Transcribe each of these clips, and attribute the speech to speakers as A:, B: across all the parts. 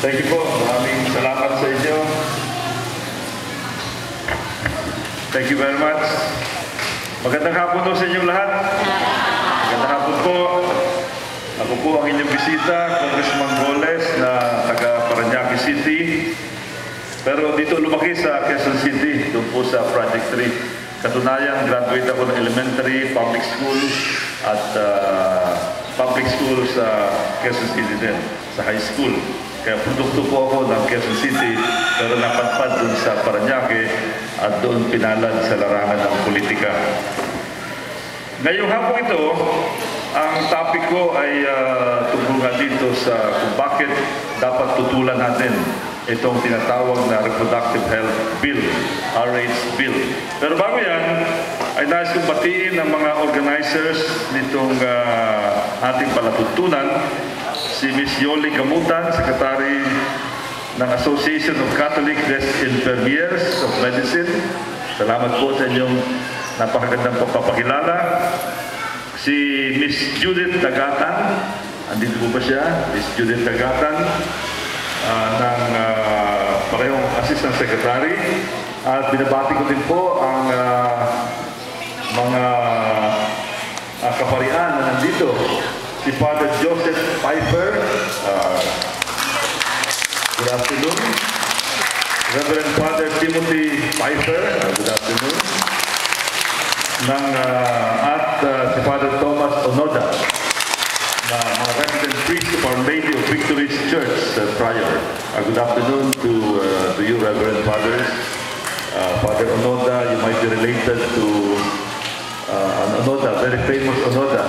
A: Thank you po. Maraming salamat sa inyo. Thank you very much. Magandang hapon po sa inyong lahat. Magandang hapon po. Ako po ang inyong bisita, Congressman Goles na taga Parañaque City. Pero dito lumaki sa Quezon City, doon po sa Project 3. Katunayan, graduate ako ng elementary, public school, at public school sa Quezon City din, sa high school. Kaya produkto po ako ng Quezon City, pero napadpad doon sa Parañaque at doon pinalad sa larangan ng politika. Ngayong hapon ito, ang topic ko ay tungkol nga dito sa kung bakit dapat tutulan natin itong tinatawag na Reproductive Health Bill, RH Bill. Pero bago yan, ay nais kong batiin ang mga organizers nitong ating palatuntunan, si Ms. Yoli Gamutan, Secretary ng Association of Catholic Desk Enfermiers of Medicine. Salamat po sa inyong napakagandang pagpapakilala. Si Ms. Judith Dagatan, andito po ba siya? Ms. Judith Dagatan, ng parehong Assistant Secretary. At binabati ko din po ang mga kaparian na nandito. Si Father Joseph Piper, good afternoon. Reverend Father Timothy Piper, good afternoon. At si Father Thomas Onoda, na mga resident priest of Our Lady of Victory's Church, Prior. Good afternoon to you, Reverend Fathers. Father Onoda, you might be related to an Onoda, very famous Onoda,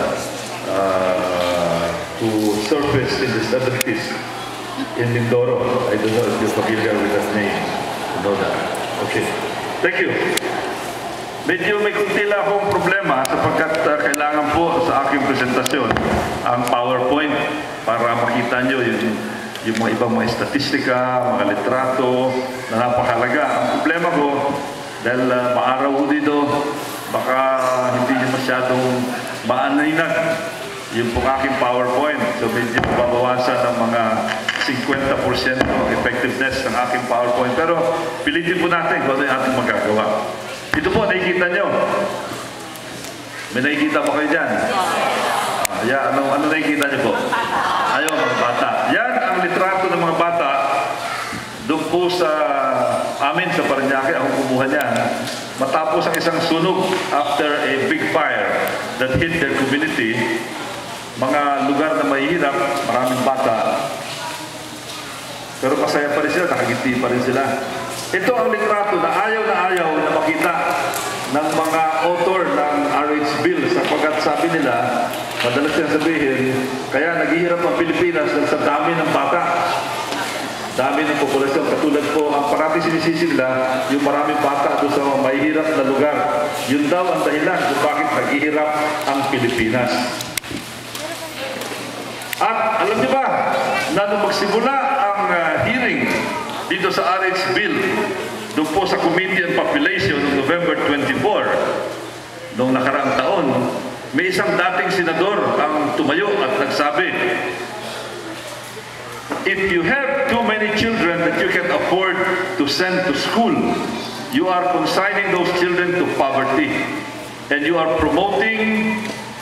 A: who surfaced in the 70s in Mindoro. I don't know if you're familiar with that name, Onoda. Okay, thank you. Medyo may kuntila akong problema sapagkat kailangan po sa aking presentasyon ang PowerPoint para makita nyo yung mga ibang mga statistika, mga litrato na napakahalaga. Ang problema ko, dahil maaraw ko dito, baka hindi nyo masyadong maaninag yung pong aking PowerPoint. So medyo babawasan ng mga 50% effectiveness ng aking PowerPoint. Pero pilitin po natin kung ano yung ating magagawa. Ito po, nakikita nyo. May nakikita po kayo dyan? Ano nakikita nyo po? Ayaw, mga bata. Yan ang litrato ng mga bata doon po sa amin sa Parañaque. Ako kumuha niyan. Matapos ang isang sunog after a big fire that hit their community, mga lugar na mahihirap, maraming bata. Pero masaya pa rin sila, nakagiti pa rin sila. Ito ang litrato na ayaw na makita ng mga author ng RH Bill sapagkat sabi nila, madalas yan sabihin, kaya naghihirap ang Pilipinas dahil sa dami ng bata. Dami ng populasyon. Katulad po, ang parati sinisisi nila, yung maraming bata doon sa mga mahihirap na lugar. Yun daw ang dahilan kung bakit naghihirap ang Pilipinas. At alam niyo ba, na nung magsimula ang hearing dito sa RH Bill, doon po sa Committee on Population noong November 24, noong nakaraang taon, may isang dating senador ang tumayo at nagsabi, if you have too many children that you can afford to send to school, you are consigning those children to poverty, and you are promoting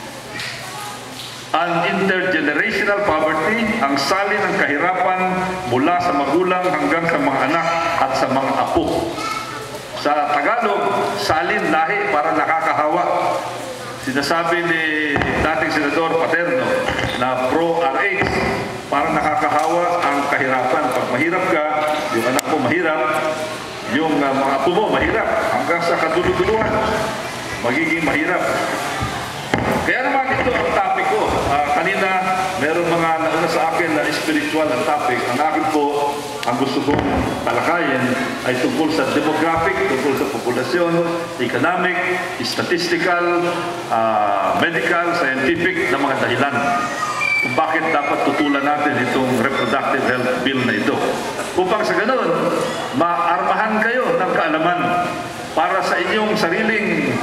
A: ang intergenerational poverty, ang salin ng kahirapan mula sa magulang hanggang sa mga anak at sa mga apo. Sa Tagalog, salin lahi para nakakahawa. Sinasabi ni dating Senador Paterno na pro-RH para nakakahawa ang kahirapan. Pag mahirap ka, yung anak mo mahirap, yung mga apo mo mahirap, hanggang sa kaduluduluhan, magiging mahirap. Kaya naman ito ang topic ko. Kanina, meron mga nauna sa akin na spiritual ang topic. Ang akin po, ang gusto kong talakayin ay tungkol sa demographic, tungkol sa populasyon, economic, statistical, medical, scientific na mga dahilan kung bakit dapat tutulan natin itong Reproductive Health Bill na ito. Upang sa ganun, maarmahan kayo ng kaalaman para sa inyong sariling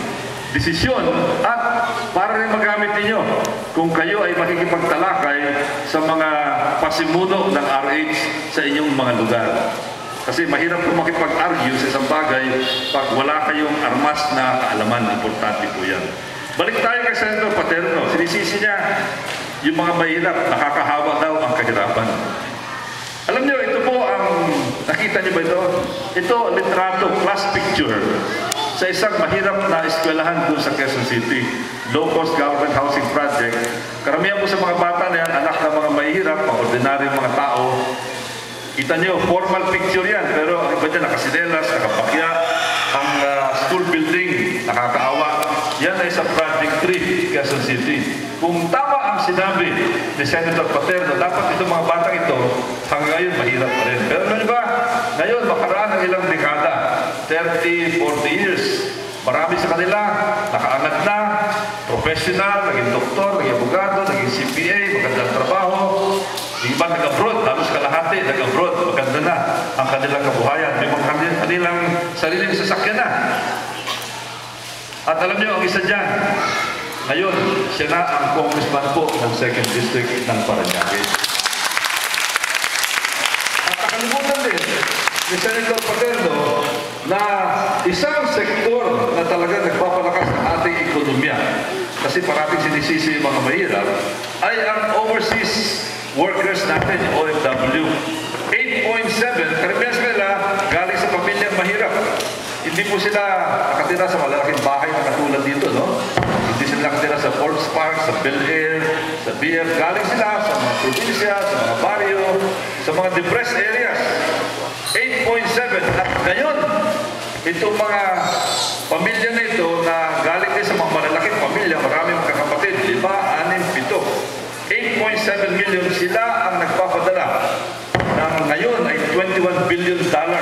A: desisyon at para rin magamit ninyo kung kayo ay makikipagtalakay sa mga pasimuno ng RH sa inyong mga lugar. Kasi mahirap po makipag-argue sa isang bagay pag wala kayong armas na kaalaman. Importante po yan. Balik tayo kay Senator Paterno. Sinisisi niya yung mga mahirap, nakakahawa daw ang kahirapan. Alam niyo, ito po ang, nakita niyo ba ito? Ito, litrato, class picture sa isang mahirap na eskwelahan doon sa Quezon City. Low-cost government housing project. Karamihan po sa mga bata na yan, anak ng mga mahirap, mga ordinaryong mga tao. Kita niyo, formal picture yan, pero ang iba dyan, nakasinelas, nakapakya, ang school building, nakakaawa. Yan ay sa Project 3, Quezon City. Kung tama ang sinabi ni Senator Paterno, dapat itong mga batang ito, hanggang ngayon, mahirap pa rin. Pero ano ba, ngayon, makaraan ng ilang dekada, 30, 40 years, marami sa kanila, nakaangat na, professional, naging doktor, naging abogado, naging CPA, magandang trabaho, yung iba nag-abroad, halos kalahati, nag-abroad, maganda na ang kanilang kabuhayan. May mga kanilang sariling sasakyan na. At alam niyo, ang isa dyan, ngayon, siya na ang congressman po ng 2nd District ng Parañaque. At nakalimutan din ni Senator Paterno na isang sektor na talaga nagpapalakas ng ating ekonomiya, kasi parating sinisisi yung mga mahirap, ay ang overseas workers natin, OFW. 8.7, karamihan sila galing sa pamilyang mahirap. Hindi po sila nakatira sa malalaking bahay na katulad dito, no? Hindi sila nakatira sa Forbes Park, sa Bel Air, sa BF. Galing sila sa mga probinsya, sa mga barrio, sa mga depressed areas. 8.7. At ngayon, itong mga pamilya na ito na galing din sa mga malalaking pamilya, maraming magkakapatid, 5, 6, 7. 8.7 million sila ang nagpapadala ng ngayon ay $21 billion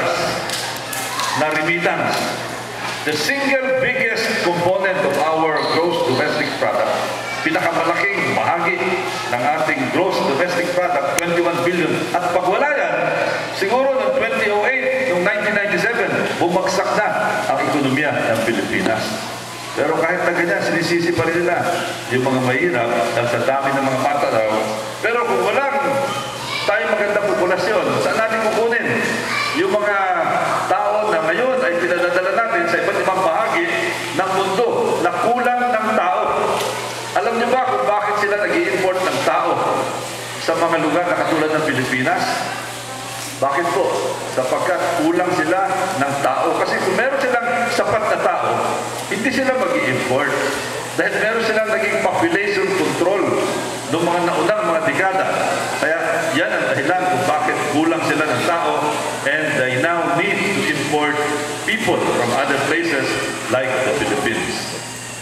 A: na remittance. The single biggest component of our gross domestic product, pinakamalaking bahagi ng ating gross domestic product, 21 billion. At pag wala yan, siguro noong 2008, noong 1997, bumagsak na ang ekonomiya ng Pilipinas. Pero kahit na ganyan, sinisisi pa rin nila yung mga mahirap dahil sa dami ng mga bata daw. Pero kung walang tayong magandang populasyon, saan natin kukunin yung mga tao na ngayon ay pinadadala natin sa iba't ibang bahagi ng mundo na kulang ng tao? Alam niyo ba kung bakit sila nag-i-import ng tao sa mga lugar na katulad ng Pilipinas? Bakit po? Sapagkat kulang sila ng tao. Kasi kung meron silang sapat na tao, hindi sila mag-i-import. Dahil meron silang naging population control noong mga naunang mga dekada. Kaya yan ang dahilan kung bakit kulang sila ng tao and they now need to import people from other places like the Philippines.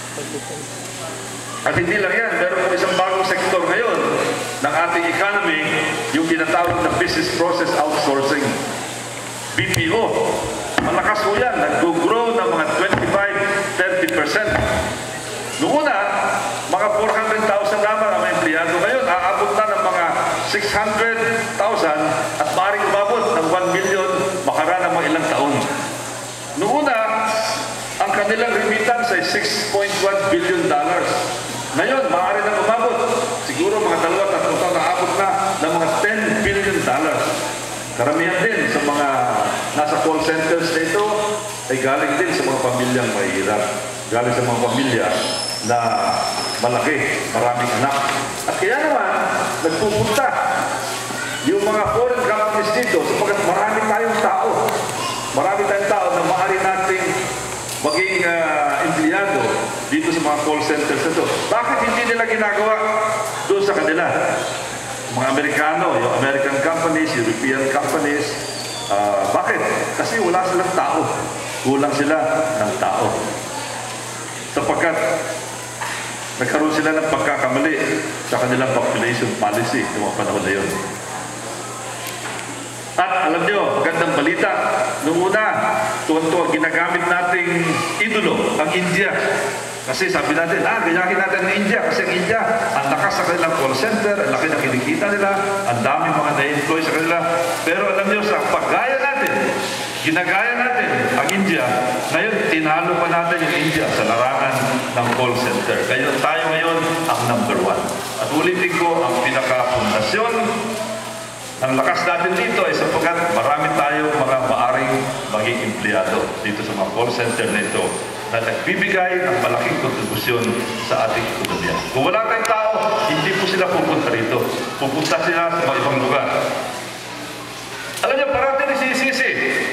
A: At hindi lang yan, meron po isang bagong sektor ngayon ng ating economy, yung tinatawag na business process outsourcing. BPO. Malakas po yan, nag-grow ng mga 25-30%. Noong una, mga 400,000 lamang ang empleyado. Ngayon, aabot na ng mga 600,000 at maaaring umabot ng 1 million makaraan ng mga ilang taon. Noong una, ang kanilang remittance ay $6.1 billion. Ngayon, maaari nang umabot. Siguro mga 2-3 taon naabot na ng mga $10 billion. Karamihan din sa mga nasa call centers na ito ay galing din sa mga pamilyang mahirap. Galing sa mga pamilya na malaki, maraming anak. At kaya naman, nagpupunta yung mga foreign companies dito sapagkat marami tayong tao. Marami tayong tao na maaari nating maging empleyado dito sa mga call centers na ito. Bakit hindi nila ginagawa doon sa kanila? Mga Amerikano, yung American companies, European companies, bakit? Kasi wala silang tao. Kulang sila ng tao. Sapagkat nagkaroon sila ng pagkakamali sa kanilang population policy ng mga panahon na yun. At alam nyo, magandang balita, noong una, tuwan-tuwa, ginagamit nating idolo, ang India. Kasi sabi natin, ganyakin natin ang India. Kasi ang India, ang lakas sa kanilang call center, ang laki ng kinikita nila, ang daming mga na-employ sa kanila. Pero alam nyo, sa paggaya natin, Ginagaya natin ang India. Ngayon, tinalo pa natin yung India sa larangan ng call center. Kaya tayo ngayon ang number 1. At ulitin ko, ang pinaka-pundasyon ng lakas natin dito ay sapagkat marami tayong mga maaring maging empleyado dito sa mga call center na ito na nagbibigay ng malaking kontribusyon sa ating ekonomiya. Kung wala tayong tao, hindi po sila pupunta rito. Pupunta sila sa mga ibang lugar. Alam niyo, parati nisisisi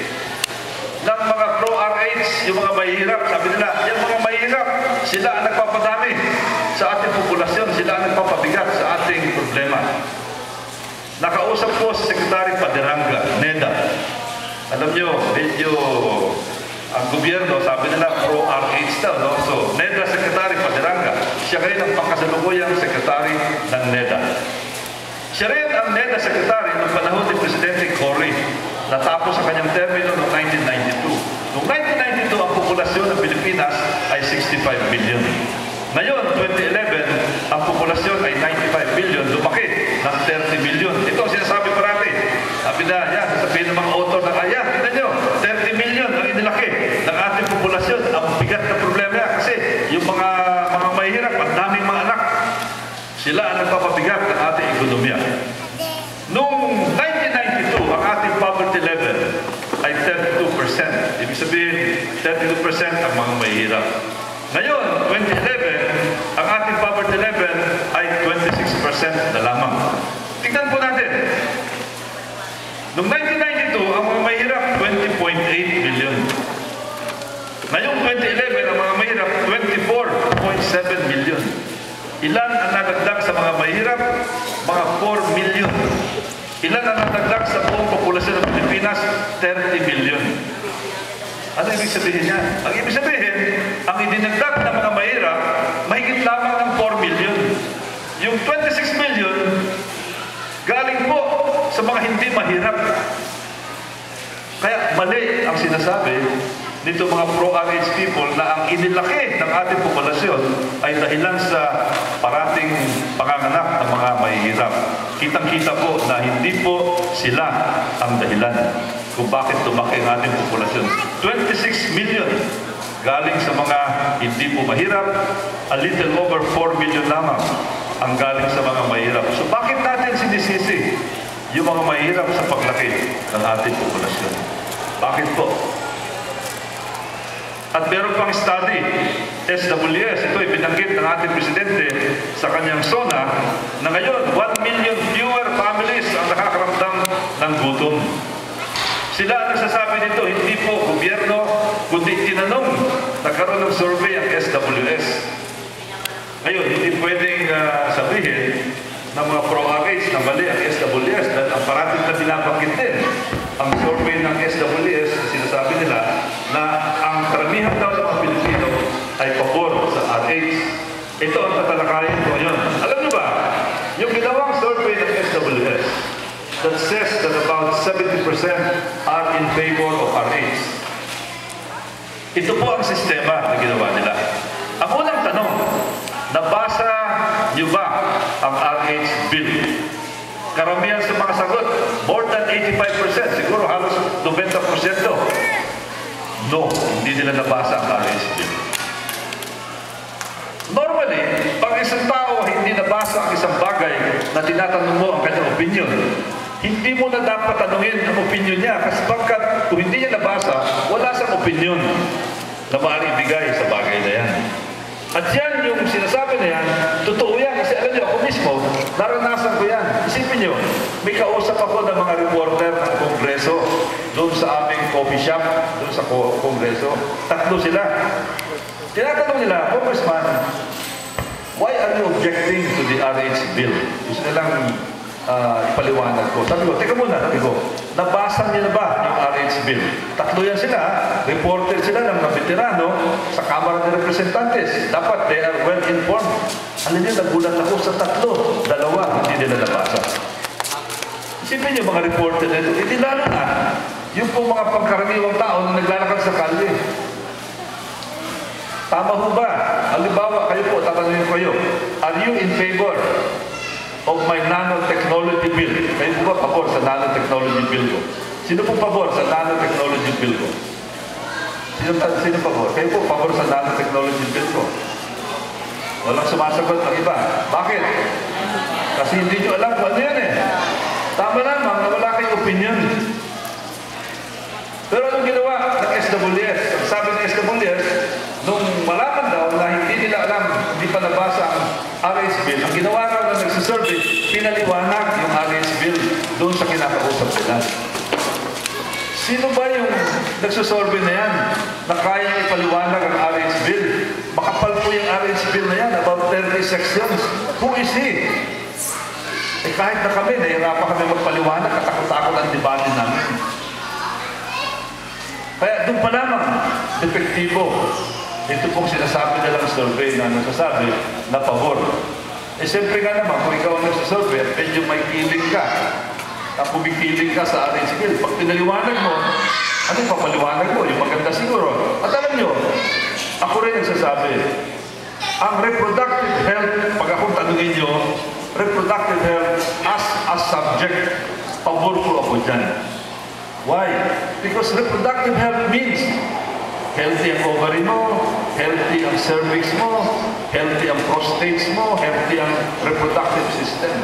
A: ng mga pro-RH, yung mga mahihirap, sabi nila, yung mga mahihirap, sila ang nagpapadami sa ating populasyon, sila ang nagpapabigat sa ating problema. Nakausap ko si Secretary Paderanga, NEDA. Alam niyo, medyo ang gobyerno, sabi nila, pro-RH daw, no? So, NEDA Secretary Paderanga, siya rin ang pangkasalukuyang Secretary ng NEDA. Siya rin ang NEDA Secretary noong panahon ni Presidente Cory. Natapos sa kanyang termino noong 1992. Noong 1992, ang populasyon ng Pilipinas ay 65 million. Ngayon, 2011, ang populasyon ay 95 million, lumaki ng 30 million. Ito ang sinasabi parati. Sabi na, yan, sasabihin ng mga author na, ayan, tignan nyo, 30 million ang inilaki ng ating populasyon. Ang bigat na problema yan kasi yung mga mahihirap, ang daming mga anak, sila ang nagpapabigat ng ating ekonomiya. Noong 1992, ang ating poverty level ay 32%. Ibig sabihin, 32% ang mga mahihirap. Ngayon, 2011, ang ating poverty level ay 26% na lamang. Tingnan po natin. Noong 1992, ang mga mahirap, 20.8 million. Ngayong 2011, ang mga mahirap, 24.7 million. Ilan ang nadagdag sa mga mahirap? Mga 4 million. Ilan ang nadagdag sa buong populasyon ng Pilipinas? 30 million. Ano ibig sabihin niya? Ang ibig sabihin, ang idinagdag ng mga mahirap, mahigit lamang ng 4 million. Yung 26 million, galing po sa mga hindi mahirap. Kaya mali ang sinasabi nito mga pro-RH people na ang inilaki ng ating populasyon ay dahilan sa parating panganganak ng mga mahihirap. Kitang-kita po na hindi po sila ang dahilan kung bakit lumaki ang ating populasyon. 26 million galing sa mga hindi po mahirap, a little over 4 million lamang ang galing sa mga mahirap. So bakit natin sinisisi yung mga mahirap sa paglaki ng ating populasyon? Bakit po? At meron pang study, SWS, ito ay binanggit ng ating presidente sa kanyang SONA, na ngayon 1 million fewer families ang nakakaramdam ng gutom. Sila ang nagsasabi nito, hindi po gobyerno, kundi tinanong, nagkaroon ng survey ang SWS. Ngayon, hindi pwedeng sabihin ng mga pro-RH na mali ang SWS dahil ang parating na binabanggit din ang survey ng SWS, sinasabi nila na ang karamihan daw ng mga Pilipino ay pabor sa RH. Ito ang tatalakayin ko ngayon. Alam niyo ba, yung ginawang survey ng SWS that says that about 70% are in favor of RH. Ito po ang sistema na ginawa nila. Ang unang tanong, nabasa niyo ba ang RH bill? Karamihan sa mga sagot, more than 85%, siguro halos 90%. No, hindi nila nabasa ang RH bill. Normally, pag isang tao hindi nabasa ang isang bagay na tinatanong mo ang kanyang opinion, hindi mo na dapat tanungin ang opinion niya kasi pagkat kung hindi niya nabasa, wala siyang opinion na maaaring ibigay sa bagay na yan. At yan yung sinasabi na yan, totoo yan. Kasi alam niyo, ako mismo, naranasan ko yan. Isipin niyo, may kausap ako ng mga reporter ng Kongreso doon sa aming coffee shop, doon sa Kongreso. Tatlo sila. Tinatanong nila, Congressman, why are you objecting to the RH bill? Gusto nilang ipaliwanag ko. Sabi ko, teka muna, sabi ko, nabasa niyo na ba yung RH bill? Tatlo yan sila, reporter sila ng mga veterano sa Kamara ng Representantes. Dapat they are well informed. Alam niyo, nagulat ako sa tatlo, dalawa, hindi nila nabasa. Isipin niyo mga reporter na ito, hindi lalo na yung pong mga pangkaraniwang tao na naglalakad sa kalye. Tama ho ba? Halimbawa, kayo po, tatanungin ko kayo, are you in favor of my nanotechnology bill? Kayo po ba pabor sa nanotechnology bill ko? Sino po pabor sa nanotechnology bill ko? Sino pabor? Kayo po pabor sa nanotechnology bill ko? Walang sumasagot ng iba. Bakit? Kasi hindi nyo alam kung ano yan eh. Tama lamang na wala kayong opinion. Pero anong ginawa ng SWS? Ang sabi ng SWS, nung malaman daw na hindi nila alam, hindi pa nabasa ang RS bill, ang ginawa raw na nagsisurvey, pinaliwanag yung RS bill doon sa kinakausap nila. Sino ba yung nagsusurvey na yan na kaya ipaliwanag ang RS bill? Makapal po yung RS bill na yan, about 30 sections. Who is he? Eh kahit na kami, nahirapan kami magpaliwanag, katakot-takot ang debate namin. Kaya doon pa lamang, epektibo. Ito pong sinasabi nilang survey na nasasabi na pabor. Eh siyempre nga naman, kung ikaw ang nagsasurvey at medyo may feeling ka, at pumikiling ka sa RS bill, pag pinaliwanag mo, anong papaliwanag mo? Yung maganda siguro. At alam nyo, ako rin nagsasabi, ang reproductive health, pag akong tanungin nyo, reproductive health as a subject, pabor ko ako dyan. Why? Because reproductive health means healthy ang ovary mo, healthy ang cervix mo, healthy ang prostates mo, healthy ang reproductive system.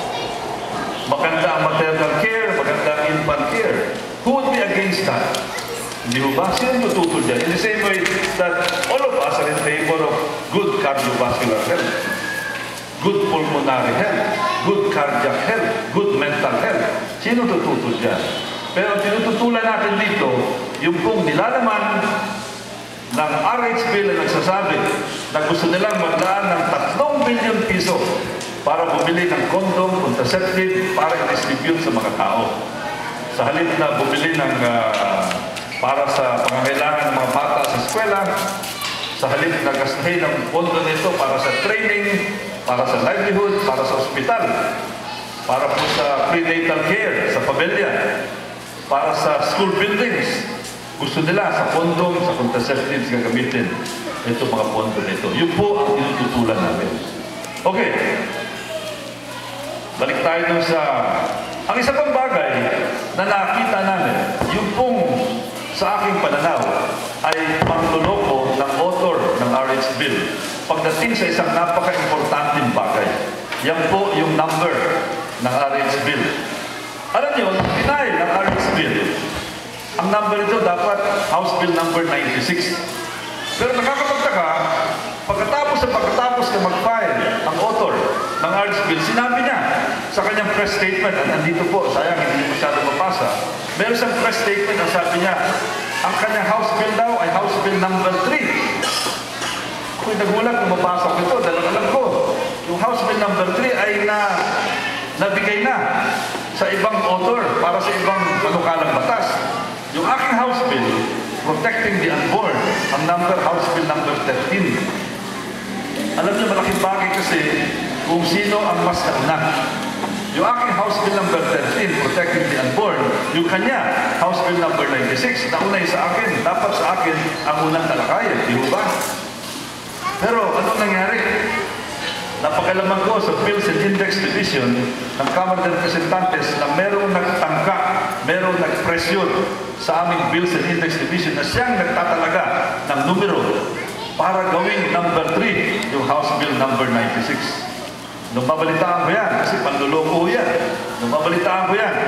A: Maganda ang maternal care, maganda ang infant care. Who would be against that? Hindi mo ba? Sino tututol dyan? In the same way that all of us are in favor of good cardiovascular health, good pulmonary health, good cardiac health, good mental health. Sino tututol dyan? Pero tinututulan natin dito, yung pong nilalaman ng RH bill na nagsasabi na gusto nilang maglaan ng 3 billion piso para bumili ng condom, contraceptive, para i-distribute sa mga tao. Sa halip na bumili ng para sa pangangailangan ng mga bata sa eskwela, sa halip na gastahin ng pondo nito para sa training, para sa livelihood, para sa ospital, para po sa prenatal care, sa pamilya, para sa school buildings. Gusto nila sa condom, sa contraceptives gagamitin ito mga pondo nito. Yun po ang tinututulan namin. Okay. Balik tayo dun sa... Ang isa pang bagay na nakita namin, yung pong sa aking pananaw ay pangloloko ng author ng RH bill pagdating sa isang napaka-importanting bagay. Yan po yung number ng RH bill. Alam niyo, denial ng RH bill, ang number ito dapat House Bill number 96. Pero nakakapagtaka, pagkatapos na mag-file ang author ng RH bill, sinabi niya sa kanyang press statement, at nandito po, sayang hindi masyado mapasa, meron siyang press statement na sabi niya, ang kanyang House Bill daw ay House Bill number 3. Ako'y nagulat kung mapasa ko ito, dahil alam ko, yung House Bill number 3 ay nabigay na sa ibang author para sa ibang panukalang batas. Yung aking House Bill, Protecting the Unborn, ang number House Bill number 13. Alam niyo, malaking bagay kasi kung sino ang mas nauna. Yung aking House Bill number 13, Protecting the Unborn, yung kanya, House Bill number 96, nauna yung sa akin. Dapat sa akin ang unang talakayan, di ba? Pero anong nangyari? Napakalaman ko sa Bills and Index Division ng Kamara ng Representantes na merong nagtangka, merong nagpresyon sa aming Bills and Index Division na siyang nagtatalaga ng numero para gawing number 3, yung House Bill number 96. Nung babalitaan ko yan, kasi panluloko yan. Nung babalitaan ko yan,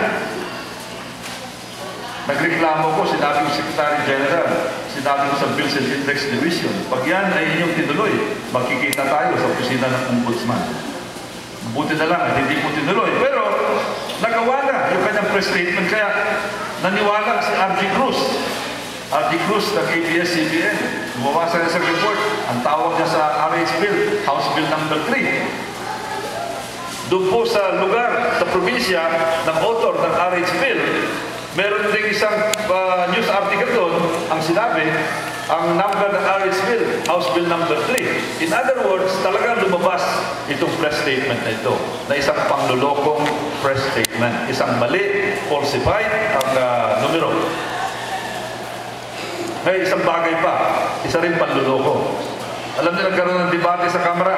A: nagreklamo ko, sinabi ko Secretary General, sinabi ko sa Bills and Index Division, pag yan ay inyong tinuloy, magkikita tayo sa opisina ng Ombudsman. Mabuti na lang at hindi po tinuloy. Pero nagawa na yung kanyang press statement, kaya naniwala si R.G. Cruz. R.G. Cruz ng ABS-CBN, gumawa sa isang report, ang tawag niya sa RH Bill, House Bill number 3. Doon po sa lugar, sa probinsya ng author ng RH Bill, meron din isang news article doon, ang sinabi, ang number ng RH Bill, House Bill number 3. In other words, talagang lumabas itong press statement na ito, na isang panglulokong press statement. Isang mali, falsified ang numero. Ngayon, isang bagay pa, isa rin panluloko. Alam niyo, nagkaroon ng debate sa Kamara.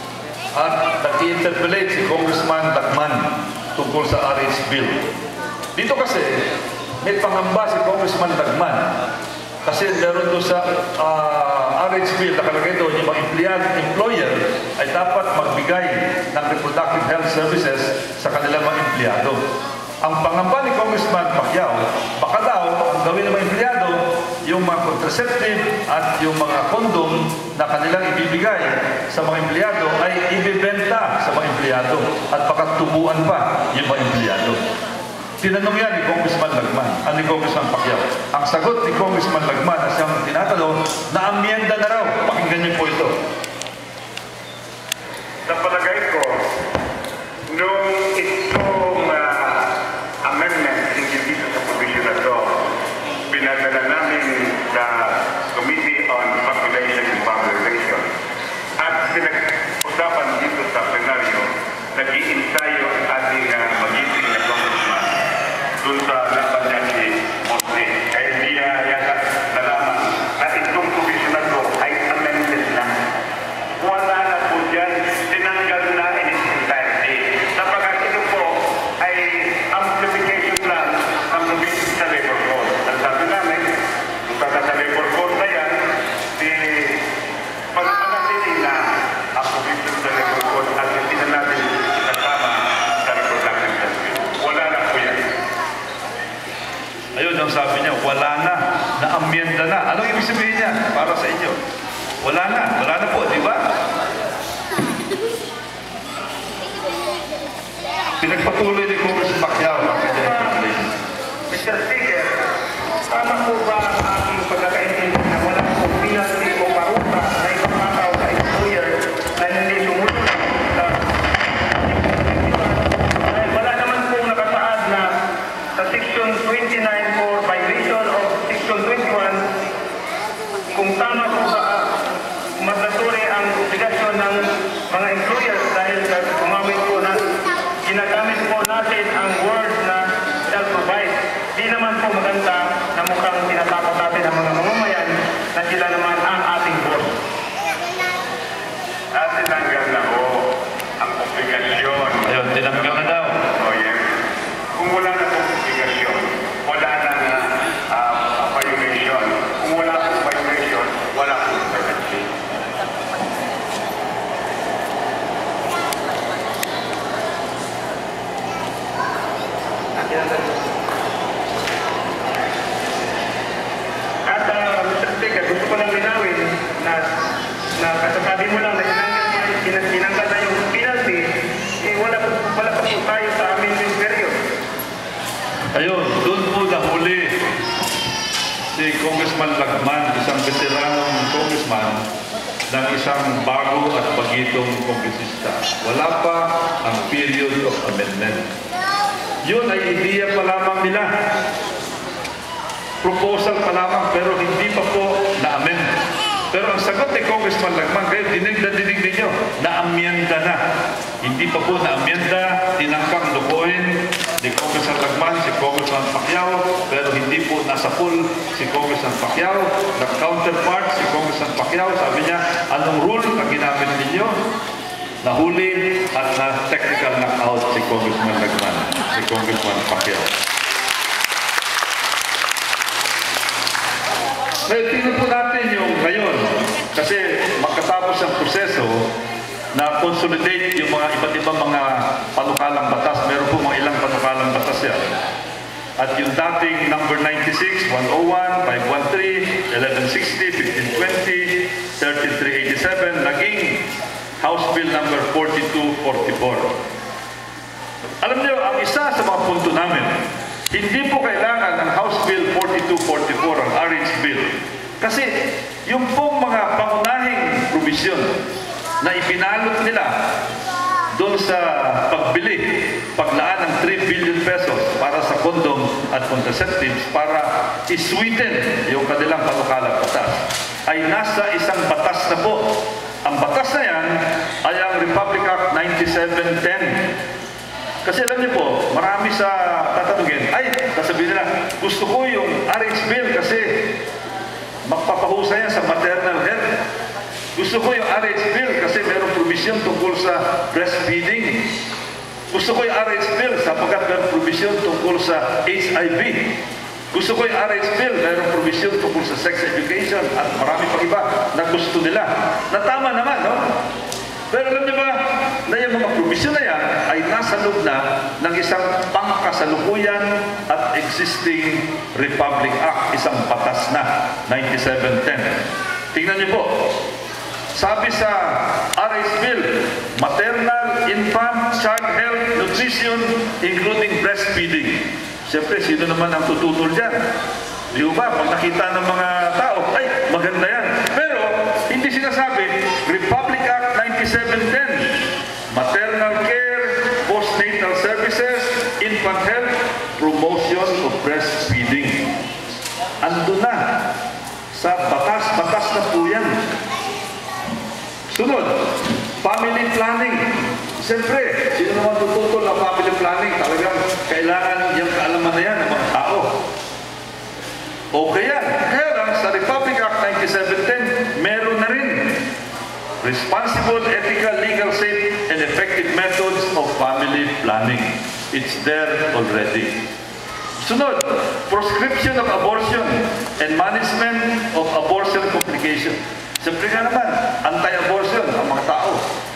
A: At nag-i-interpellate si Congressman Lacman tungkol sa RH Bill. Dito kasi, may pangamba si Congressman Lagman. Kasi meron doon sa RH bill, nakalagay doon, yung mga employer ay dapat magbigay ng reproductive health services sa kanilang mga empleyado. Ang pangamba ni Congressman Pacquiao, baka daw, ang gawin ng mga empleyado, yung mga contraceptive at yung mga kondom na kanilang ibibigay sa mga empleyado ay ibibenta sa mga empleyado at baka tubuan pa yung mga empleyado. Tinanong yan ni Congressman Lagman, ni Congressman Pacquiao. Ang sagot ni Congressman Lagman na siyang tinatanong, na-amyenda na raw. Pakinggan niyo po ito.
B: Sa palagay ko, nung itong amendment hindi dito sa provision na ito, pinadala namin sa Committee on Population and Family Relations at pinag-usapan dito sa plenaryo, nag-i-ensayo ang ating mag-isip na congressman dun sa laban niya si Monte. Kaya hindi yata nalaman na itong provision na ito ay amended lang. Wala na po dyan, tinanggal na in its entirety. Sapagkat ito po ay amplification lang ng provision sa labor code. Ang sabi namin, pagka sa labor code na yan, pag-panatili na ang provision sa labor code at hindi na natin kasama sa reproductive health. Wala na po yan.
A: Ayun, ang sabi niya, wala na, na-amyenda na. Anong ibig sabihin niya para sa inyo? Wala na po, di ba? Pinagpatuloy ni Congressman Pacquiao.
B: Mr. Speaker, tama po ba ang aking pagkakaintindi na wala po penalty o parusa na ipapataw sa employer na hindi sumunod sa dahil wala naman po nakasaad na sa Section 29 for violation of Section 21 kung tama po ba mandatory ang obligasyon ng mga employers dahil gumamit po na ginagamit po natin ang word na shall provide. Di naman po maganda na mukhang tinatakot natin ang mga mamamayan na sila naman ang ating boss. At tinanggal na po ang obligasyon.
A: Ayun, tinanggal na daw.
B: Oh, yes. Kung wala na po obligasyon, wala na violation. Kung wala po violation, wala po penalty. At Mr. Speaker, gusto ko lang linawin na kasasabi mo lang na tinanggal na yung penalty, wala pa po tayo sa amendment period.
A: Ayun, doon po nahuli si Congressman Lagman, isang veteranong congressman ng isang bago at bagitong kongresista. Wala pa ang period of amendment. Yun ay ideya pa lamang nila. Proposal pa lamang pero hindi pa po na-amend. Pero ang sagot ni Congressman Lagman, kayo dinig ninyo, na-amyenda na. Hindi pa po na-amyenda, tinangkang lukuin ni Congressman Lagman, si Congressman Pacquiao, pero hindi po nasa full si Congressman Pacquiao. Nag-counterpart si Congressman Pacquiao, sabi niya, anong rule na ginamit ninyo? Nahuli at na-technical knockout si Congressman Lagman, si Congressman Pacquiao. Well, tingnan po natin yung ngayon kasi makatapos ang proseso na consolidate yung mga iba't ibang mga panukalang batas. Meron po mga ilang panukalang batas yan. At yung dating number 96, 101, 513, 1160, 1520, 3387, naging House Bill number 4244. Alam niyo, ang isa sa mga punto namin, hindi po kailangan ng House Bill 4244, ang RH Bill. Kasi yung pong mga pangunahing provision na ipinalot nila doon sa pagbili, paglaan ng 3 billion pesos para sa kondom at contraceptives para isweeten yung kanilang panukalang batas, ay nasa isang batas na po. Ang batas na yan ay ang Republic Act 9710. Kasi alam niyo po, marami sa tatanungin, ay, sasabihin nila, gusto ko yung RH Bill kasi magpapahusay yan sa maternal health. Gusto ko yung RH Bill kasi mayroong provision tungkol sa breastfeeding. Gusto ko yung RH bill sapagkat mayroong provision tungkol sa HIV. Gusto ko yung RH bill, mayroong provision tungkol sa sex education at marami pang iba na gusto nila. Na tama naman, no? Pero alam niyo ba na yung mga provision na yan ay nasa loob na ng isang pangkasalukuyan at existing Republic Act, isang batas na, 9710. Tingnan niyo po, sabi sa RH Bill, maternal, infant, child health, nutrition, including breastfeeding. Siyempre, sino naman ang tututol dyan? Di ba? Pag nakita ng mga tao, ay, maganda yan. Pero, hindi sinasabi, Republic Act 9710, maternal care, postnatal services, infant health, promotion of breastfeeding. Ando na. Sa batas na po yan. Sunod, family planning. Siyempre, sino naman tututol ng family planning? Talagang kailangan yung kaalaman na yan ng mga tao. Okay yan. Kaya lang, sa Republic Act 9710, meron na rin responsible, ethical, legal, safe, and effective methods of family planning. It's there already. Sunod, proscription of abortion and management of abortion complication. Siyempre nga naman, anti-abortion ang mga tao.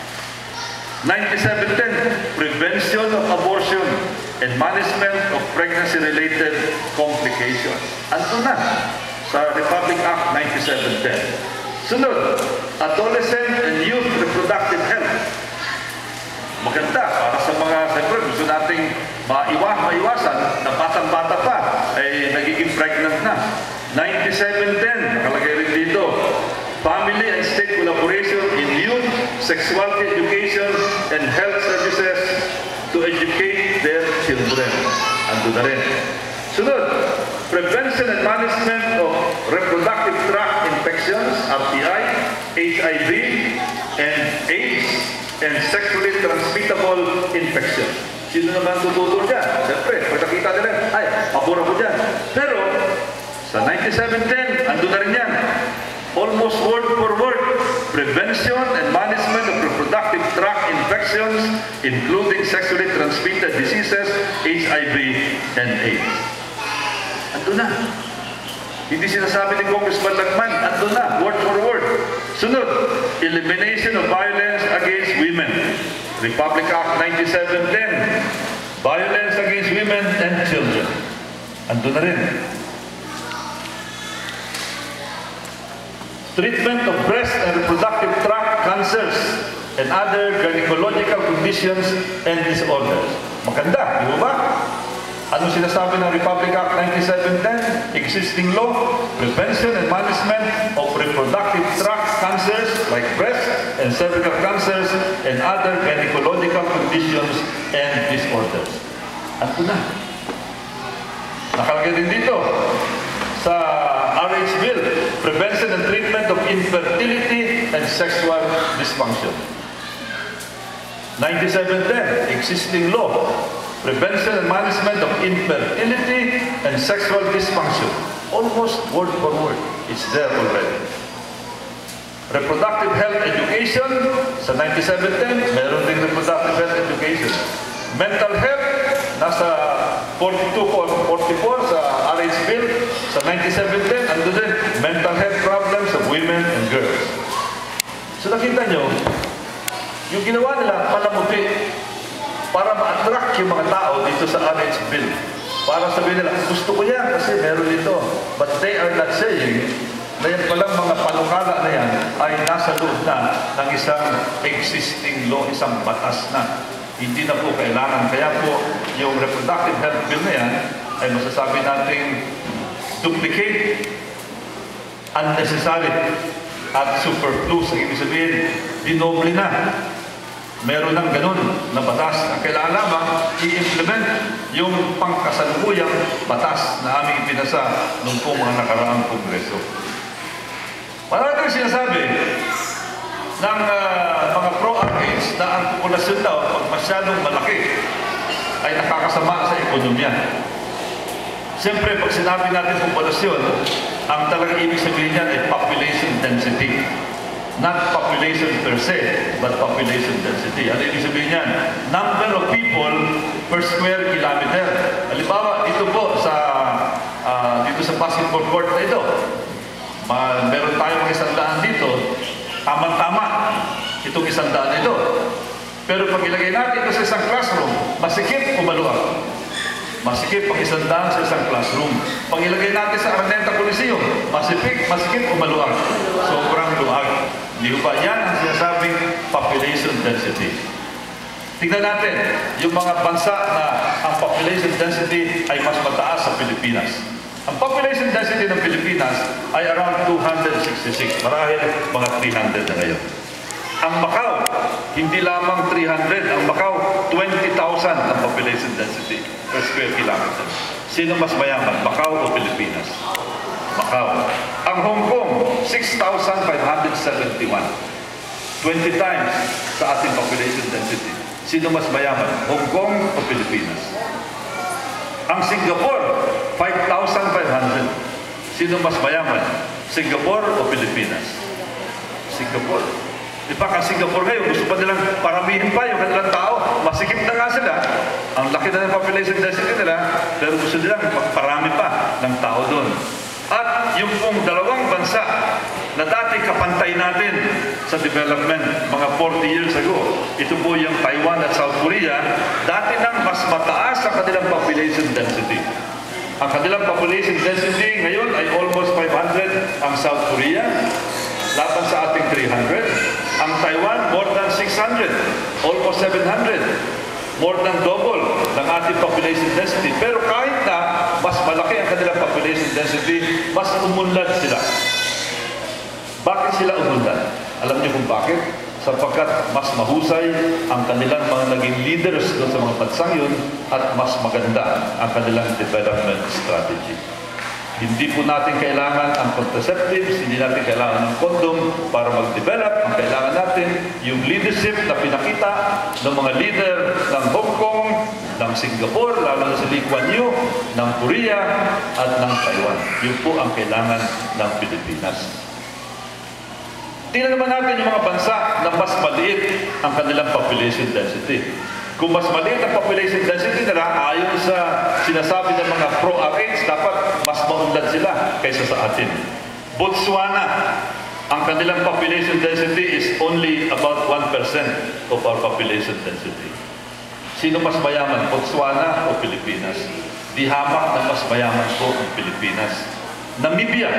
A: 9710, prevention of abortion and management of pregnancy-related complications. Ano na sa Republic Act 9710. Sunod, adolescent and youth reproductive health. Maganda para sa mga, siyempre, gusto nating maiwasan na batang-bata pa ay nagiging pregnant na. 9710, nakalagay rin dito. Family and state collaboration in youth, sexuality education, and health services to educate their children. Ando na rin. Sunod, prevention and management of reproductive tract infections, RTI, HIV, and AIDS, and sexually transmittable infection. Sino naman tututol dyan? Siyempre, pag nakita nila, ay, pabor ako dyan. Pero, sa 9710, ando na rin yan. Almost word for word, prevention and management of reproductive tract infections, including sexually transmitted diseases, HIV, and AIDS. Ando na. Hindi sinasabi ni Congressman Lagman, ando na, word for word. Sunod, elimination of violence against women. Republic Act 9710, violence against women and children. Ando na rin. Treatment of breast and reproductive tract cancers and other gynecological conditions and disorders. Maganda, di ba? Ano sinasabi ng Republic Act 9710? Existing law, prevention and management of reproductive tract cancers like breast and cervical cancers and other gynecological conditions and disorders. Ano na? Nakalagay din dito sa RH Bill, prevention and treatment of infertility and sexual dysfunction. 9710, existing law, prevention and management of infertility and sexual dysfunction. Almost word for word, it's there already. Reproductive health education, sa 9710, meron din reproductive health education. Mental health, nasa 42-44 sa RH Bill, sa 9710, ando din, mental health problems of women and girls. So nakita nyo, yung ginawa nila, palamuti, para ma-attract yung mga tao dito sa RH Bill. Para sabihin nila, gusto ko yan kasi meron dito. But they are not saying na yan palang mga panukala na yan ay nasa loob na ng isang existing law, isang batas na. Hindi na po kailangan. Kaya po, yung reproductive health bill na yan ay masasabi natin duplicate, unnecessary, at superfluous. Ang ibig sabihin, dinoble na. Meron ng ganun na batas na kailangan lamang i-implement yung pangkasalukuyang batas na aming ipinasa noong po mga nakaraang kongreso. Marami sinasabi ng mga pro-arcades na ang populasyon daw pag masyadong malaki ay nakakasama sa ekonomiya. Siyempre, pag sinabi natin populasyon, ang talagang ibig sabihin niyan ay population density. Not population per se, but population density. Ano ibig sabihin yan? Number of people per square kilometer. Halimbawa, dito po sa basketball court na ito, meron tayong 100 dito, tama-tama itong 100 na ito. Pero pag ilagay natin ito sa isang classroom, masikip o maluwag? Masikip pag 100 sa isang classroom. Pag ilagay natin sa Araneta Coliseum, masikip o maluwag? Sobrang luwag. Hindi ba? Yan ang sinasabing population density. Tingnan natin, yung mga bansa na ang population density ay mas mataas sa Pilipinas. Ang population density ng Pilipinas ay around 266. Marahil mga 300 na ngayon. Ang Macau, hindi lamang 300. Ang Macau, 20,000 ang population density per square kilometer. Sino mas mayaman, Macau o Pilipinas? Macau. Ang Hong Kong, 6,571. 20 times sa ating population density. Sino mas mayaman, Hong Kong o Pilipinas? Ang Singapore, 5,500. Sino mas mayaman, Singapore o Pilipinas? Singapore. Di ba, ang Singapore ngayon, gusto pa nilang paramihin pa yung kanilang tao. Masikip na nga sila. Ang laki na ng population density nila, pero gusto nilang parami pa ng tao doon. At yung pong dalawang bansa na dati kapantay natin sa development mga 40 years ago, ito po yung Taiwan at South Korea, dati nang mas mataas ang kanilang population density. Ang kanilang population density ngayon ay almost 500 ang South Korea, laban sa ating 300. Ang Taiwan, more than 600, almost 700. More than double ng ating population density. Pero kahit na mas malaki ang kanilang population density, mas umunlad sila. Bakit sila umunlad? Alam niyo kung bakit? Sapagkat mas mahusay ang kanilang mga naging leaders doon sa mga bansang yun at mas maganda ang kanilang development strategy. Hindi po natin kailangan ang contraceptives, hindi natin kailangan ng condom para mag-develop. Ang kailangan natin yung leadership na pinakita ng mga leader ng Hong Kong, ng Singapore, lalo na si Lee Kuan Yew, ng Korea at ng Taiwan. Yun po ang kailangan ng Pilipinas. Tingnan naman natin yung mga bansa na mas maliit ang kanilang population density. Kung mas maliit ang population density nila, ayon sa sinasabi ng mga pro-RH, dapat mas maunlad sila kaysa sa atin. Botswana, ang kanilang population density is only about 1% of our population density. Sino mas mayaman, Botswana o Pilipinas? Di hamak na mas mayaman po ang Pilipinas. Namibia,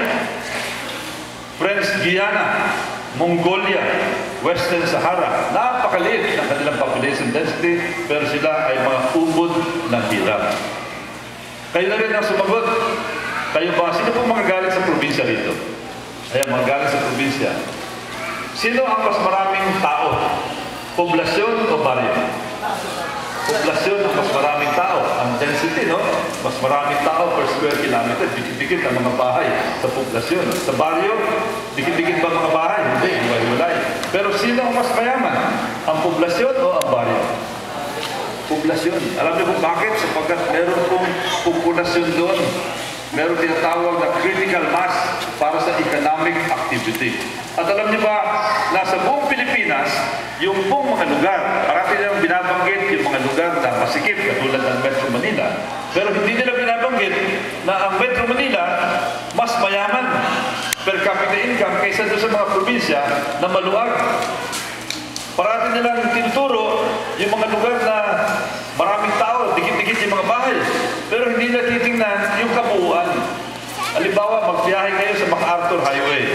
A: French Guiana, Mongolia, Western Sahara, napakaliit ng kanilang population density, pero sila ay mga ubod ng hirap. Kayo na rin ang sumagot. Kayo ba? Sino po mga galing sa probinsya rito? Ayan, mga galing sa probinsya. Sino ang mas maraming tao? Poblasyon o baryo? Poblasyon ang mas maraming tao. Ang density, no? Mas maraming tao per square kilometer. Dikit-dikit ang mga bahay sa poblasyon. Sa baryo, dikit-dikit ba mga bahay? Hindi, hiwalay. Pero sino ang mas mayaman? Ang poblasyon o ang baryo? Poblasyon. Alam niyo kung bakit? Sapagkat meron pong populasyon doon. Meron tinatawag na critical mass para sa economic activity. At alam niyo ba, nasa buong Pilipinas, yung buong mga lugar, parati nilang binabanggit yung mga lugar na masikip, katulad ng Metro Manila. Pero hindi nila binabanggit na ang Metro Manila mas mayaman per capita income kaysa doon sa mga probinsya na maluwag. Parati nilang tinuturo yung mga lugar na maraming tao, dikit-dikit yung mga bahay. Pero hindi nila titingnan yung kabuuan. Halimbawa, magbiyahe kayo sa MacArthur Highway.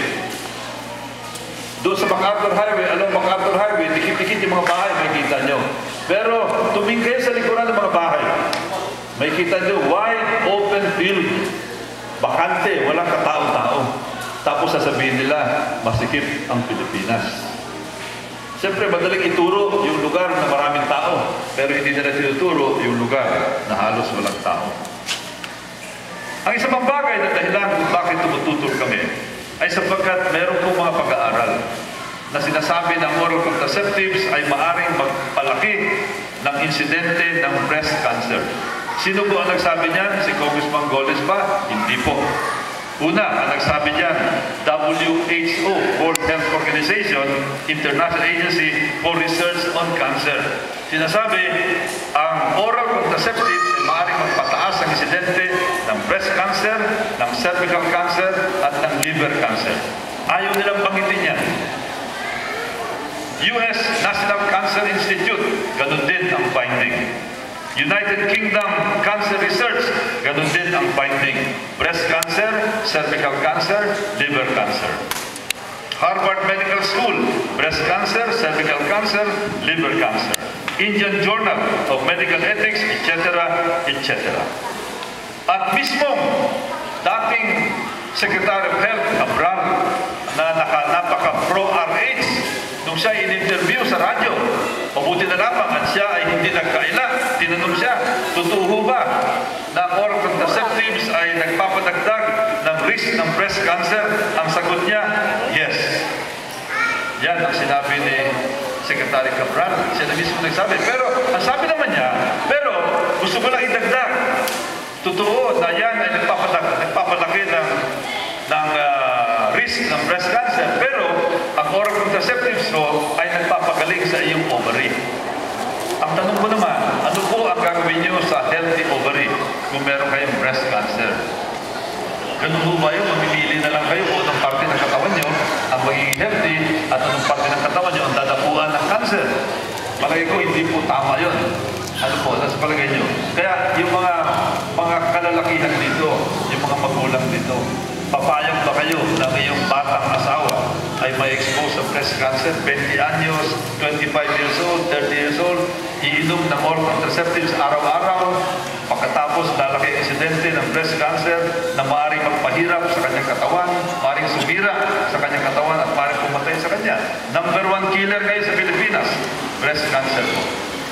A: Doon sa MacArthur Highway, along MacArthur Highway, dikit-dikit yung mga bahay, may kita nyo. Pero tumingin kayo sa likuran ng mga bahay. May kita nyo, wide open field. Bakante, walang katao-tao. Tapos sasabihin nila, masikip ang Pilipinas. Siyempre, madaling ituro yung lugar na maraming tao, pero hindi nila tinuturo yung lugar na halos walang tao. Ang isang pang bagay na dahilan kung bakit tumututol kami ay sapagkat meron po mga pag-aaral na sinasabi ng oral contraceptives ay maaring magpalaki ng insidente ng breast cancer. Sino po ang nagsabi niyan? Si Congressman Goles ba? Hindi po. Una, ang nagsabi niyan, WHO, World Health Organization. Organization, International Agency for Research on Cancer. Sinasabi, ang oral contraceptives ay maaaring magpataas ang insidente ng breast cancer, ng cervical cancer, at ng liver cancer. Ayaw nilang banggitin yan. US National Cancer Institute, ganun din ang finding. United Kingdom Cancer Research, ganun din ang finding. Breast cancer, cervical cancer, liver cancer. Harvard Medical School, breast cancer, cervical cancer, liver cancer. Indian Journal of Medical Ethics, etc., etc. At mismong dating Secretary of Health, Cabral, na napaka-pro-RH, nung siya in-interview sa radyo, mabuti na lamang at siya ay hindi nagkaila. Tinanong siya, totoo ba na oral contraceptives ay nagpapadagdag ng risk ng breast cancer? Ang sagot niya, yes. Yan ang sinabi ni Secretary Cabral. Siya na mismo nagsabi. Pero, ang sabi naman niya, pero gusto ko lang idagdag. Totoo na yan ay nagpapalaki ng risk ng breast cancer. Pero, ang oral contraceptives ko ay nagpapagaling sa iyong ovary. Ang tanong ko naman, ano po ang gagawin niyo sa healthy ovary kung meron kayong breast cancer? Ganun po ba yun? Mamimili na lang kayo kung anong parte ng katawan niyo ang magiging healthy at anong parte ng katawan niyo ang dadapuan ng cancer. Palagay ko, hindi po tama yun. Ano po, nasa palagay niyo? Kaya yung mga kalalakihan dito, yung mga magulang dito, papayag ba kayo na iyong batang asawa ay may expose sa breast cancer, 20 anyos, 25 years old, 30 years old, iinom ng oral contraceptives araw-araw, pagkatapos lalaki ang insidente ng breast cancer na maaaring magpahirap sa kanyang katawan, maaaring sumira sa kanyang katawan at maaaring pumatay sa kanya. Number 1 killer ngayon sa Pilipinas, breast cancer po.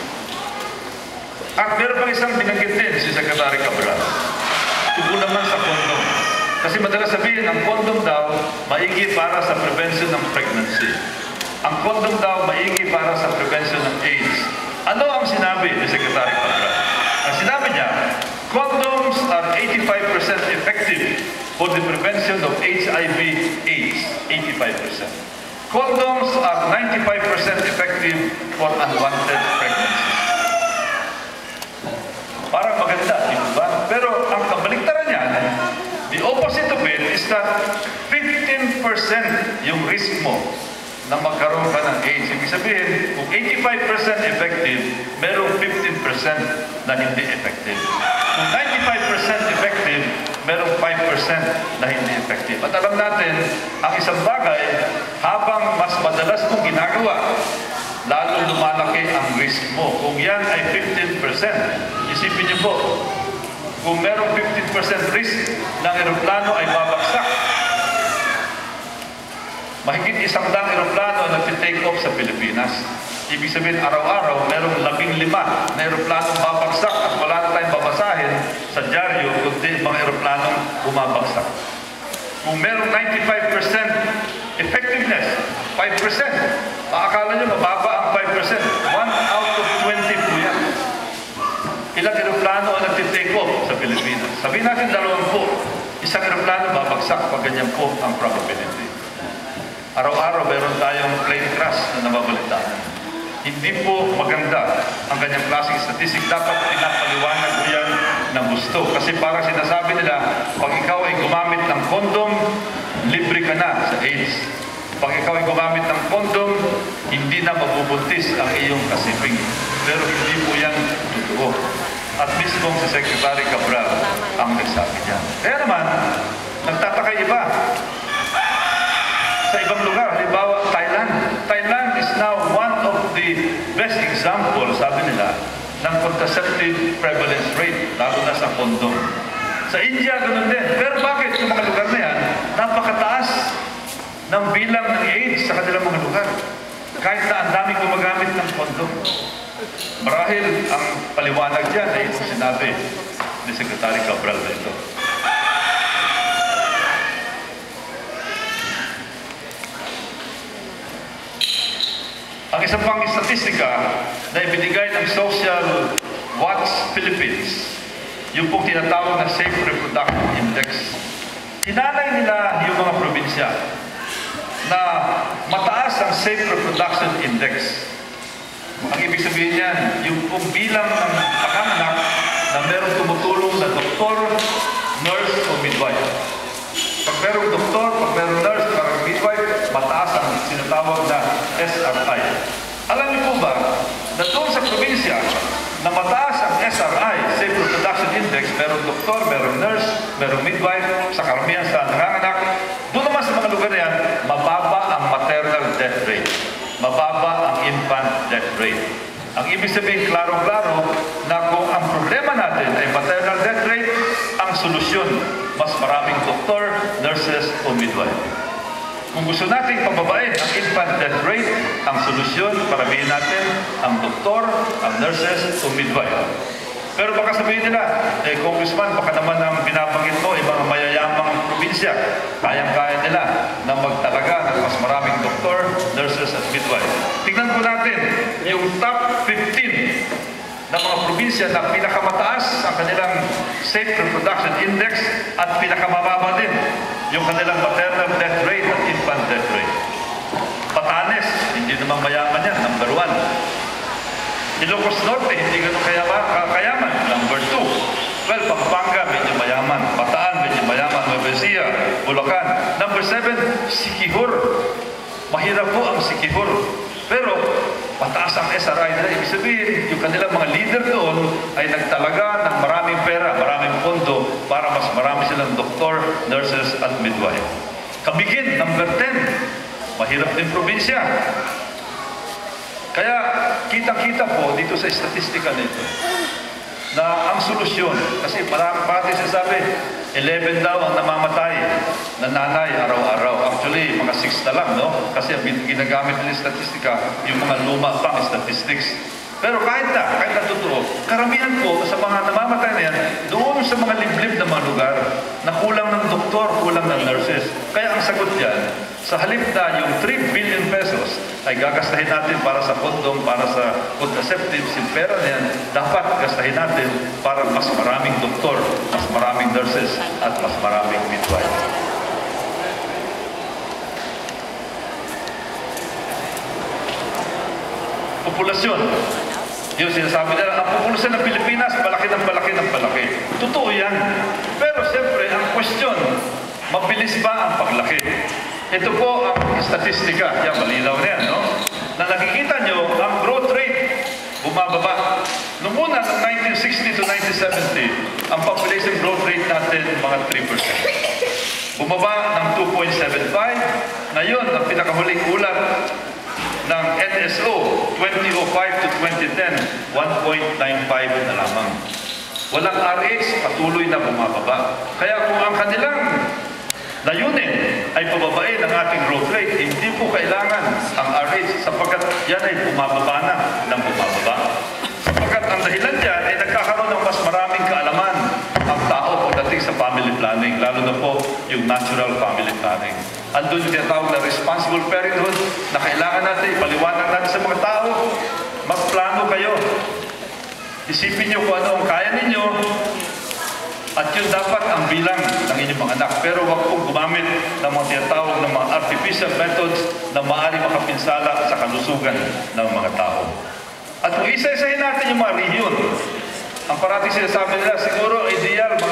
A: At meron pang isang binanggit din si Secretary Cabral. Tungkol naman sa kondom. Kasi madalas sabihin, ang kondom daw maigi para sa prevention ng pregnancy. Ang kondom daw maigi para sa prevention ng AIDS. Ano ang sinabi ni Secretary Cabral? Ang sinabi niya, condoms are 85% effective for the prevention of HIV/AIDS. 85%. Condoms are 95% effective for unwanted pregnancies. Parang maganda, di ba? Pero ang kabaliktaran niya, the opposite of it is that 15% yung risk mo na magkaroon ka ng AIDS. Ibig sabihin, kung 85% effective, merong 15% na hindi effective. Kung 95% effective, merong 5% na hindi effective. At alam natin, ang isang bagay, habang mas madalas mong ginagawa, lalo lumalaki ang risk mo. Kung yan ay 15%, isipin niyo po, kung merong 15% risk ng eroplano ay babagsak, mahigit 100 eroplano na nag-take off sa Pilipinas. Ibig sabihin, araw-araw, merong 15 na eroplanong babagsak at wala na tayong babasahin sa dyaryo kundi mga eroplanong bumabagsak. Kung merong 95% effectiveness, 5%, maakala nyo mababa ang 5%. 1 out of 20 po yan. Ilang eroplano ang nag-take off sa Pilipinas? Sabihin natin 20. Isang eroplano babagsak pag ganyan po ang probability. Araw-araw meron tayong plane crash na nababalitaan. Hindi po maganda ang ganyang klaseng statistic. Dapat pinapaliwanag mo yan ng gusto. Kasi parang sinasabi nila, pag ikaw ay gumamit ng kondom, libre ka na sa AIDS. Pag ikaw ay gumamit ng kondom, hindi na mabubuntis ang iyong kasiping. Pero hindi po yan totoo. At mismo si Secretary Cabral ang nagsabi niya. Kaya naman, nagtataka iba. Sa ibang lugar, halimbawa Thailand. Thailand is now one of the best examples, sabi nila, ng contraceptive prevalence rate, lalo na sa kondom. Sa India, ganun din. Pero bakit yung mga lugar na yan, napakataas ng bilang ng AIDS sa kanilang mga lugar? Kahit na ang dami gumagamit ng kondom. Marahil ang paliwanag dyan ay itong sinabi ni Secretary Cabral na ito. Ang isang pang statistika na ibinigay ng Social Watch Philippines, yung pong tinatawag na Safe Reproductive Index, hinalay nila yung mga probinsya na mataas
C: Safe Reproduction Index. Ang ibig sabihin yan, yung bilang ng panganak na merong tumutulong na doktor, nurse o midwife. Pag merong doktor, pag merong nurse, pag midwife, mataas ang sinatawag na SRI. Alam niyo po ba na doon sa probinsya na mataas ang SRI, Safe Reproduction Index, merong doktor, merong nurse, merong midwife, sa karamihan sa nanganganak, doon naman sa mga lugar na yan, mababa ang maternal death rate. Mababa ang infant death rate. Ang ibig sabihin, klaro-klaro na kung ang problema natin ay maternal death rate, ang solusyon, mas maraming doktor, nurses o midwife. Kung gusto nating pababain ang infant death rate, ang solusyon, paramihin natin ang doktor, ang nurses o midwife. Pero baka sabihin nila, Congressman, baka naman ang binabanggit mo, mga mayayamang probinsya, kayang-kaya nila na magtalaga ng mas maraming doktor, nurses at midwife. Tingnan po natin yung top 15 na mga probinsya na pinakamataas ang kanilang Safe Reproduction Index at pinakamababa din yung kanilang maternal death rate at infant death rate. Batanes, hindi naman mayaman yan, number 1. Ilocos Norte, hindi ganun kayaman, number 2. Well, Pampanga, medyo mayaman. Bataan, medyo mayaman. Nueva Ecija, Bulacan. Number 7, Siquijor. Mahirap po ang Siquijor. Pero, mataas ang SRI nila. Ibig sabihin, yung kanilang mga leader doon ay nagtalaga ng maraming pera, maraming pondo para mas marami silang doktor, nurses at midwife. Kabigin, number 10. Mahirap din probinsya. Kaya kita-kita po dito sa statistika nito na ang solusyon, kasi parati sinasabi, 11 daw ang namamatay na nanay araw-araw. Actually, mga 6 na lang, no? Kasi ang ginagamit nila statistika, yung mga luma pang statistics. Pero kahit na totoo, karamihan po sa mga namamatay na yan, doon sa mga liblib na mga lugar na kulang ng doktor, kulang ng nurses. Kaya ang sagot yan, sa halip na yung 3 billion pesos ay gagastahin natin para sa kondom, para sa contraceptives, yung pera na yan, dapat gastahin natin para mas maraming doktor, mas maraming nurses, at mas maraming midwife. Populasyon. Yung sinasabi nila, ang populasyon ng Pilipinas, palaki ng palaki ng palaki. Totoo yan. Pero siyempre, ang question, mabilis ba ang paglaki? Ito po ang statistika. Yan, malinaw na yan, no? Na nakikita nyo, ang growth rate, bumababa. Noong una, ng 1960 to 1970, ang population growth rate natin, mga 3%. Bumaba ng 2.75. Ngayon, ang pinakahuling ulat ng NSO 2005 to 2010, 1.95 na lamang. Walang RH, patuloy na bumababa. Kaya kung ang kanilang layunin ay pababain ang ating growth rate, hindi po kailangan ang RH sapagkat yan ay bumababa na ng bumababa. Sapagkat ang dahilan dyan ay nagkakaroon ng mas maraming kaalaman ang tao pagdating sa family planning, lalo na po yung natural family planning. Andun yung tinatawag na responsible parenthood na kailangan natin, ipaliwanag natin sa mga tao, magplano kayo. Isipin nyo kung ano ang kaya ninyo at yun dapat ang bilang ng inyong mga anak. Pero wag pong gumamit ng mga tinatawag ng mga artificial methods na maaari makapinsala sa kalusugan ng mga tao. At kung isa-isahin natin yung mga region, ang parating sinasabi nila, siguro ideal mga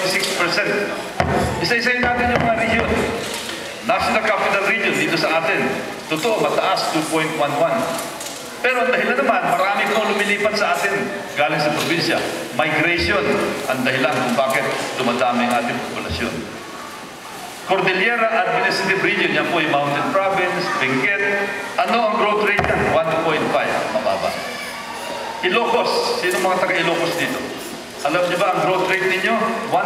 C: 1.6%. Isa-isahin natin yung mga region. National Capital Region dito sa atin, totoo, mataas, 2.11. Pero ang dahilan naman, marami pong lumilipat sa atin galing sa probinsya. Migration ang dahilan kung bakit dumadami ang ating populasyon. Cordillera Administrative Region, yan po yung Mountain Province, Benguet. Ano ang growth rate yan? 1.5, mababa. Ilocos, sino mga taga-Ilocos dito? Alam niyo ba ang growth rate ninyo? 1.1.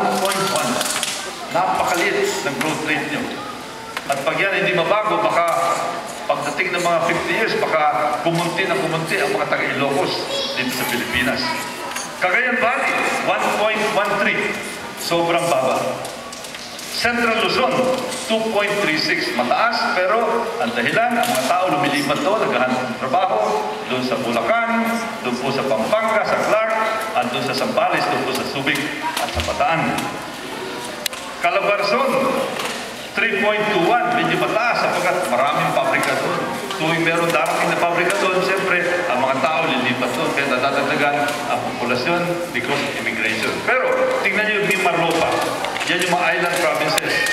C: Napakaliit ng growth rate niyo. At pag yan hindi mabago, baka pagdating ng mga 50 years, baka kumunti ang mga taga-Ilocos dito sa Pilipinas. Cagayan Valley, 1.13. Sobrang baba. Central Luzon, 2.36. Mataas, pero ang dahilan, ang mga tao lumilipat doon, naghahanap ng trabaho, doon sa Bulacan, doon po sa Pampanga, sa Clark, at doon sa Zambales, doon po sa Subic, at sa Bataan. Calabarzon, 3.21, medyo mataas sapagkat maraming pabrika doon. tuwing meron darating na pabrika doon, siyempre, ang mga tao lilipat doon, kaya nadadagdagan ang populasyon because of immigration. Pero, tingnan niyo yung Marlopa. Yan yung mga island provinces.